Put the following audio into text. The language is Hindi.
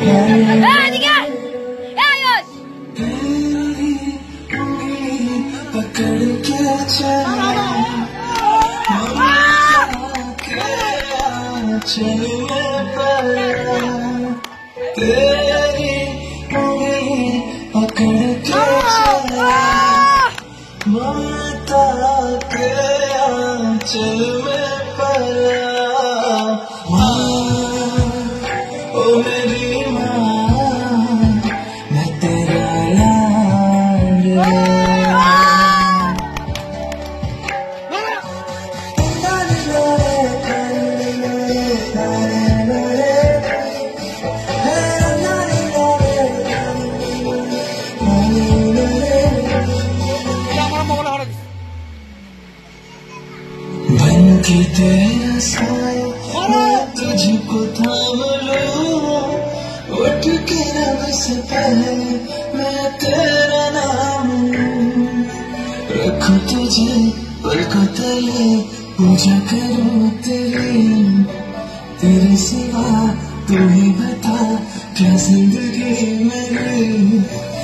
पकड़ के चल में पड़ा तेरी उंगली पकड़ के चला ममता के आंचल में पड़ा ओ मेरी माँ मैं तेरा लाडला बन के तेरा साया मैं तुझको थाम लूं उठ के रब से पहले मैं तेरा नाम रखूं तुझे पलकों तले पूजा करूं तेरे सिवा तू ही बता क्या जिंदगी मेरी